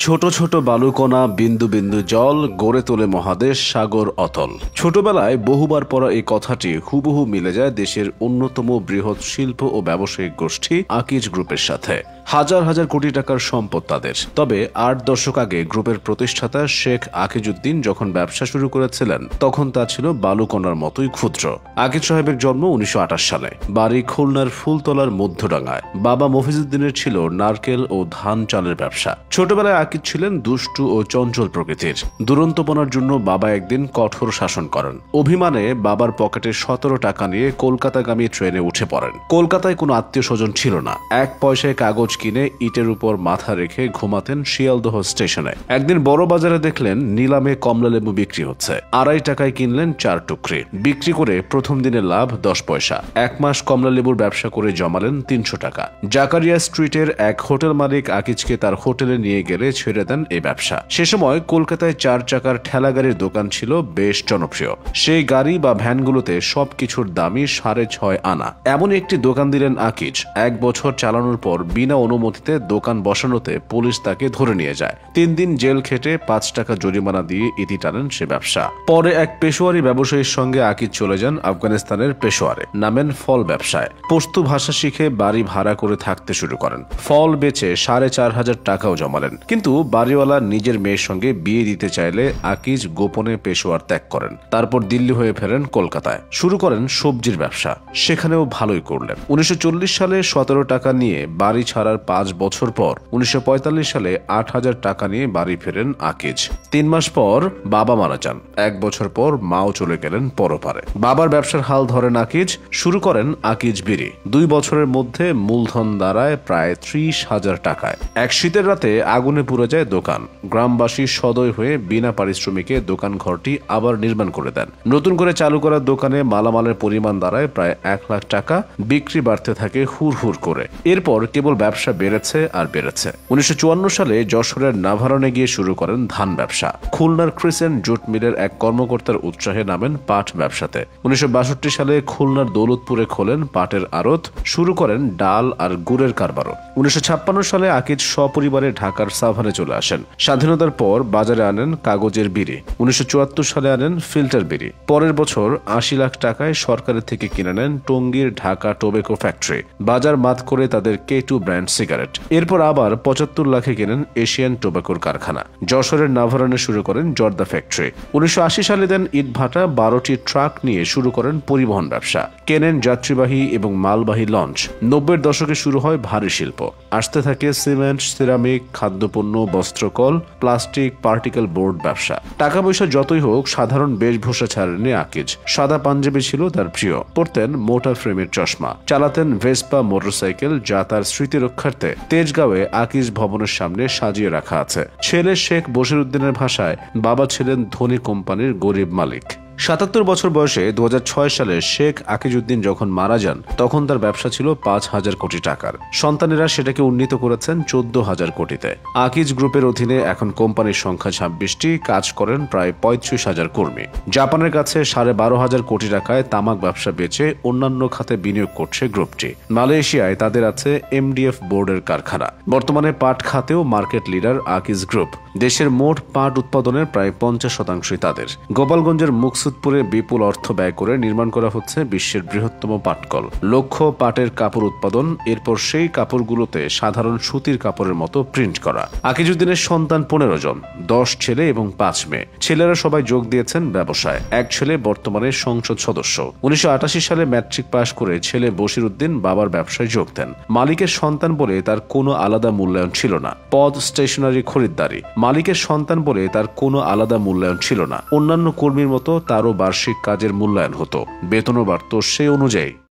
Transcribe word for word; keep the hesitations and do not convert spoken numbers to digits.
ছোট ছোট বালুকণা বিন্দু বিন্দু জল গড়ে তোলে মহাদেশ সাগর অতল। ছোটবেলায় বহুবার পড়া এই কথাটি হুবহু মিলে যায় দেশের অন্যতম বৃহৎ শিল্প ও ব্যবসায়িক গোষ্ঠী আকিজ গ্রুপের সাথে। হাজার হাজার কোটি টাকার সম্পদ তাদের। তবে আট দশক আগে গ্রুপের প্রতিষ্ঠাতা শেখ আকিজউদ্দিন যখন ব্যবসা শুরু করেছিলেন তখন তা ছিল বালুকণার মতোই ক্ষুদ্র। আকিজ সাহেবের জন্ম উনিশশো আঠাশ সালে। বাড়ি খুলনার ফুলতলার মধ্যডাঙ্গায়। বাবা মফিজউদ্দিনের ছিল নারকেল ও ধান চালের ব্যবসা। ছোটবেলায় আকিজ ছিলেন দুষ্টু ও চঞ্চল প্রকৃতির। দুরন্তপনার জন্য বাবা একদিন কঠোর শাসন করেন। অভিমানে বাবার পকেটে সতেরো টাকা নিয়ে কলকাতাগামী ট্রেনে উঠে পড়েন। কলকাতায় কোনো আত্মীয় স্বজন ছিল না। এক পয়সায় কাগজ কিনে ইটের উপর মাথা রেখে ঘুমাতেন শিয়ালদহ স্টেশনে। একদিন বড় বাজারে দেখলেন নিলামে কমলালেবু বিক্রি হচ্ছে। আড়াই টাকায় কিনলেন চার টুকরি। বিক্রি করে প্রথম দিনের লাভ দশ পয়সা। এক মাস কমলালেবুর ব্যবসা করে জমালেন তিনশো টাকা। জাকারিয়া স্ট্রিটের এক হোটেল মালিক আকিজকে তার হোটেলে নিয়ে গেলে ছেড়ে দেন এই ব্যবসা। সে সময় কলকাতায় চার চাকার ঠেলা গাড়ির দোকান ছিল বেশ জনপ্রিয়। সেই গাড়ি বা ভ্যানগুলোতে সবকিছুর দামই সাড়ে ছয় আনা। এমন একটি দোকান দিলেন আকিজ। এক বছর চালানোর পর বিনা অনুমতিতে দোকান বসানোতে পুলিশ তাকে ধরে নিয়ে যায়। তিন দিন জেল খেটে পাঁচ টাকা জরিমানা দিয়ে ইতি টানেন সে ব্যবসা। পরে এক পেশোয়ারি ব্যবসায়ীর সঙ্গে আকিজ চলে যান আফগানিস্তানের পেশোয়ারে। নামেন ফল ব্যবসায়। পশতু ভাষা শিখে বাড়ি ভাড়া করে থাকতে শুরু করেন। ফল বেচে সাড়ে চার হাজার টাকাও জমালেন। কিন্তু বাড়িওয়ালা নিজের মেয়ের সঙ্গে বিয়ে দিতে চাইলে আকিজ গোপনে পেশোয়ার ত্যাগ করেন। তারপর দিল্লি হয়ে ফেরেন কলকাতায়। শুরু করেন সবজির ব্যবসা। সেখানেও ভালোই করলেন। উনিশশো চল্লিশ সালে সতেরো টাকা নিয়ে বাড়ি ছাড়ার পাঁচ বছর পর উনিশশো পঁয়তাল্লিশ সালে আট হাজার টাকা নিয়ে বাড়ি ফেরেন আকিজ। তিন মাস পর বাবা মারা যান। এক বছর পর মাও চলে গেলেন পরপারে। বাবার ব্যবসার হাল ধরেন আকিজ। শুরু করেন আকিজ বিড়ি। দুই বছরের মধ্যে মূলধন দাঁড়ায় প্রায় ত্রিশ হাজার টাকায়। এক শীতের রাতে আগুনে পুড়ে যায় দোকান। গ্রামবাসী সদয় হয়ে বিনা পারিশ্রমিকে দোকান ঘরটি আবার নির্মাণ করে দেন। নতুন করে চালু করা দোকানে মালামালের পরিমাণ দাঁড়ায় প্রায় এক লাখ টাকা। বিক্রি বাড়তে থাকে হুর হুর করে। এরপর কেবল ব্যবসা বেড়েছে আর বেড়েছে। উনিশশো চুয়ান্ন সালে যশোরের নাভারণে গিয়ে শুরু করেন ধান ব্যবসা। খুলনার ক্রিসেন্ট জুট মিলের এক কর্মকর্তার উৎসাহে নামেন পাট ব্যবসাতে। উনিশশো বাষট্টি সালে খুলনার দৌলতপুরে খোলেন পাটের আড়ত। শুরু করেন ডাল আর গুড়ের কারবারও। উনিশশো ছাপ্পান্ন সালে আকিজ সপরিবারে ঢাকার সাভারে চলে আসেন। স্বাধীনতার পর বাজারে আনেন কাগজের বিড়ি। উনিশশো চুয়াত্তর সালে আনেন ফিল্টার বিড়ি। পরের বছর আশি লাখ টাকায় সরকারের থেকে কিনে নেন টঙ্গীর ঢাকা টোবেকো ফ্যাক্টরি। বাজার মাত করে তাদের কে টু ব্র্যান্ড সিগারেট। এরপর আবার পঁচাত্তর লাখে কেনেন এশিয়ান টোবাকোর কারখানা। যশোরের নাভারণে শুরু করেন জর্দা ফ্যাক্টরি। উনিশশো আশি সালে দেন ইটভাটা বারোটি ট্রাক নিয়ে শুরু করেন পরিবহন ব্যবসা। কেনেন যাত্রীবাহী এবং মালবাহী লঞ্চ। নব্বইয়ের দশকে শুরু হয় ভারী শিল্প। আসতে থাকে সিমেন্ট, সিরামিক, খাদ্যপণ্য, বস্ত্রকল, প্লাস্টিক, পার্টিকেল বোর্ড ব্যবসা। টাকা পয়সা যতই হোক সাধারণ বেশভূষা ছাড়েননি আকিজ। সাদা পাঞ্জাবি ছিল তার প্রিয়। পরতেন মোটা ফ্রেমের চশমা। চালাতেন ভেসপা মোটরসাইকেল, যা তার স্মৃতি রক্ষার্থে তেজগাঁওয়ে আকিজ ভবনের সামনে সাজিয়ে রাখা আছে। ছেলে শেখ বশিরউদ্দিনের ভাষায় বাবা ছিলেন ধনী কোম্পানির গরিব মালিক। সাতাত্তর বছর বয়সে দু হাজার ছয় সালে শেখ আকিজউদ্দিন যখন মারা যান তখন তার ব্যবসা ছিল পাঁচ হাজার কোটি টাকার। সন্তানেরা সেটাকে উন্নীত করেছেন চোদ্দ হাজার কোটিতে। আকিজ গ্রুপের অধীনে এখন কোম্পানির সংখ্যা ছাব্বিশটি। কাজ করেন প্রায় পঁয়ত্রিশ হাজার কর্মী। জাপানের কাছে সাড়ে বারো হাজার কোটি টাকায় তামাক ব্যবসা বেচে অন্যান্য খাতে বিনিয়োগ করছে গ্রুপটি। মালয়েশিয়ায় তাদের আছে এমডিএফ বোর্ডের কারখানা। বর্তমানে পাট খাতেও মার্কেট লিডার আকিজ গ্রুপ। দেশের মোট পাট উৎপাদনের প্রায় পঞ্চাশ শতাংশই তাদের। গোপালগঞ্জের মুকসুদপুরে বিপুল অর্থ ব্যয় করে নির্মাণ করা হচ্ছে বিশ্বের বৃহত্তম পাটকল। লক্ষ্য পাটের কাপড় উৎপাদন। এরপর সেই কাপড়গুলোতে সাধারণ সুতির কাপড়ের মতো প্রিন্ট করা। আকিজউদ্দিনের সন্তান পনেরো জন, দশ ছেলে এবং পাঁচ মেয়ে। ছেলেরা সবাই যোগ দিয়েছেন ব্যবসায়। এক ছেলে বর্তমানে সংসদ সদস্য। উনিশশো আটাশি সালে ম্যাট্রিক পাশ করে ছেলে বশিরউদ্দিন বাবার ব্যবসায় যোগ দেন। মালিকের সন্তান বলে তার কোনো আলাদা মূল্যায়ন ছিল না। পদ স্টেশনারি খরিদ্দারি। মালিকের সন্তান বলে তার কোনো আলাদা মূল্যায়ন ছিল না। অন্যান্য কর্মীর মতো তারও বার্ষিক কাজের মূল্যায়ন হতো। বেতনও বাড়ত সেই অনুযায়ী।